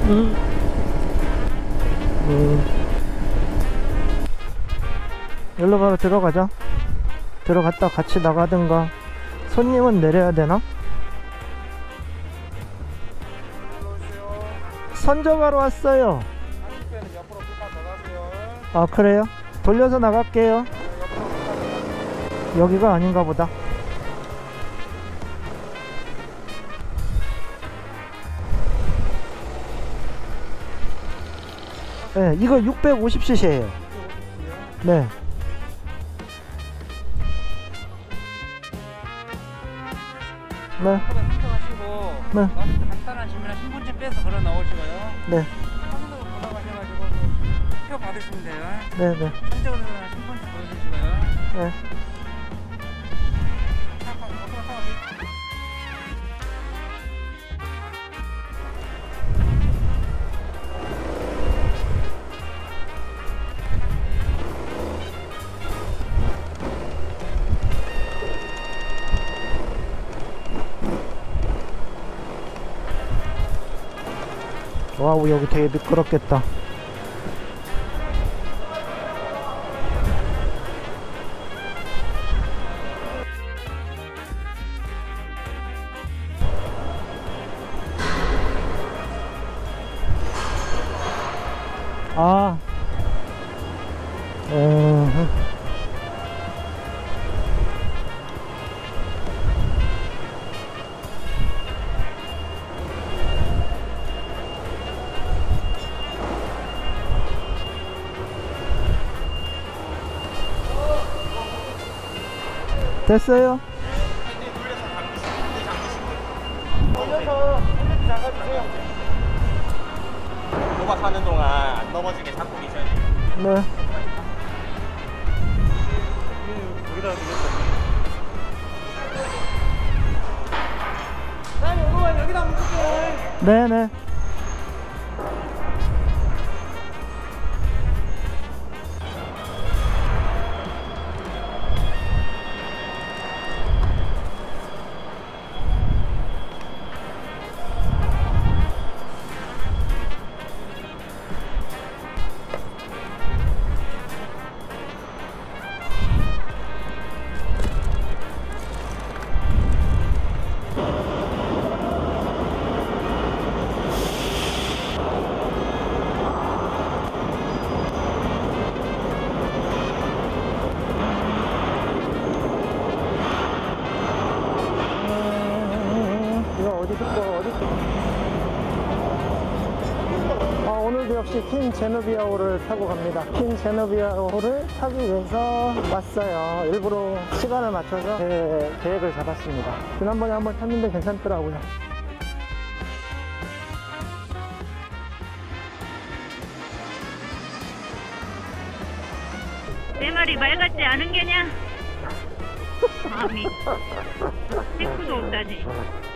여기로 바로 들어가자. 들어갔다 같이 나가든가. 손님은 내려야 되나? 선적하러 왔어요. 아, 그래요? 돌려서 나갈게요. 여기가 아닌가 보다. 네, 이거 650cc예요. 네. 네. 선택하시고 네. 간단하시면 신분증 빼서 걸어 나오시고요. 네. 한번더 걸어가셔가지고 표 받으시면 돼요. 네, 네. 선적으로 신분증 보여주시고요. 네. 와우, 여기 되게 미끄럽겠다. 아, 됐어요? 올려서 핸들 잡아주세요. 호박하는 동안 안 넘어지게 잡고 계셔야 돼요. 네. 여기다 두겠다. 사장님, 오르막 여기다 묶을게요. 네네. 오늘도 역시 퀸 제노비아호를 타고 갑니다. 퀸 제노비아호를 타기 위해서 왔어요. 일부러 시간을 맞춰서 제 계획을 잡았습니다. 지난번에 한번 탔는데 괜찮더라고요. 내 말이 말 같지 않은 게냐? 감히 테크도 없다니.